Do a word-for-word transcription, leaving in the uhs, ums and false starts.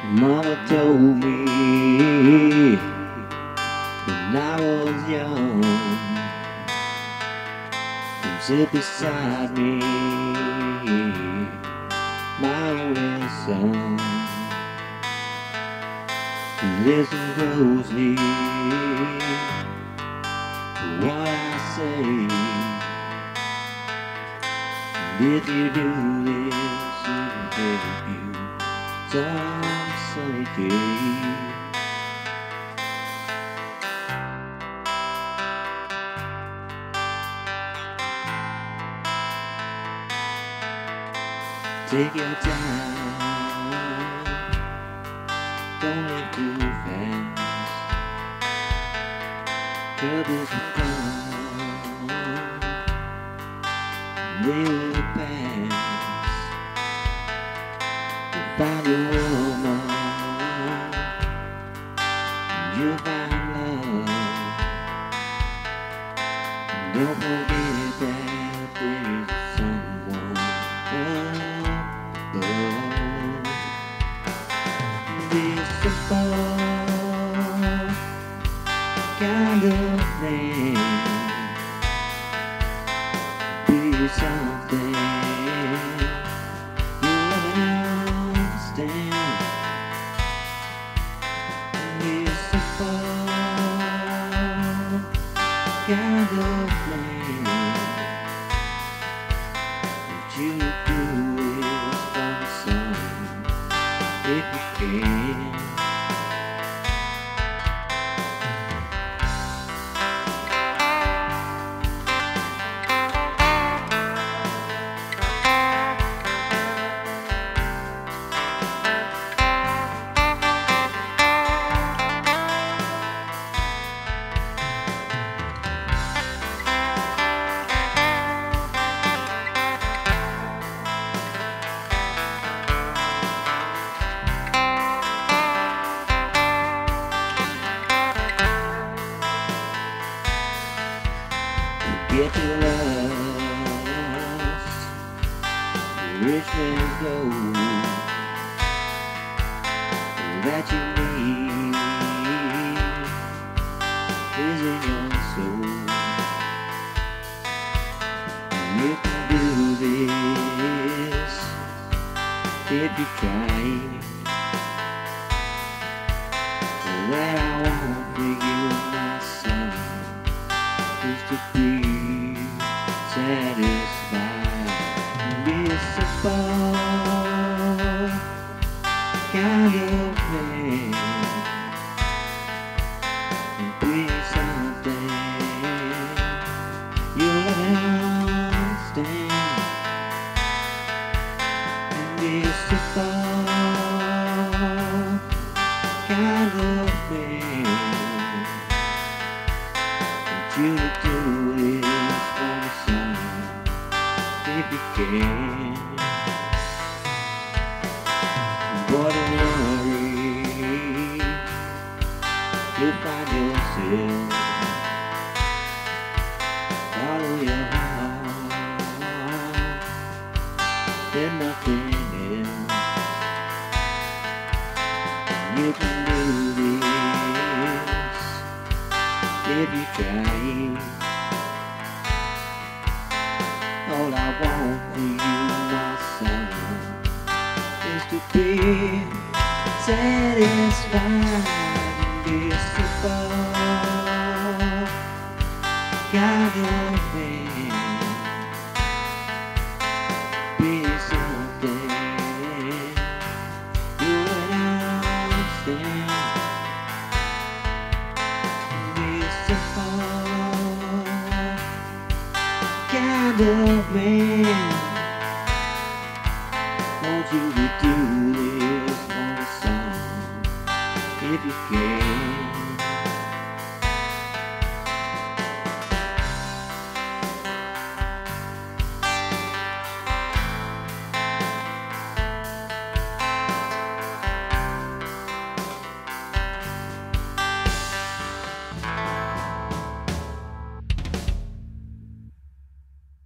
Mama told me when I was young, come sit beside me, my only son. Listen closely to what I say. And if you do this, it'll help you some sunny day. Take your time, don't live too fast. Troubles will come, they will pass. You'll find a woman, you'll find love. Don't forget that there's someone above. This simple kind of man, be something you'll understand. This simple kind of man, what you do is for the sun, if you can. Get your lost, the rich man's gold that you need is in your soul. You can do this if you try. That I want for you, my son, is to be satisfied. Be a simple kind of man, and be something you'll understand. And be a simple kind of man, and you do this for the sun, if you can. Boy, don't worry, you'll find yourself. Follow your heart, there's nothing else. You can do this if you try. All I want for you, my son, is to be satisfied. Be a simple kind of man, be something you would understand. Be a simple kind of man. Want you to do this for the sun, if you can.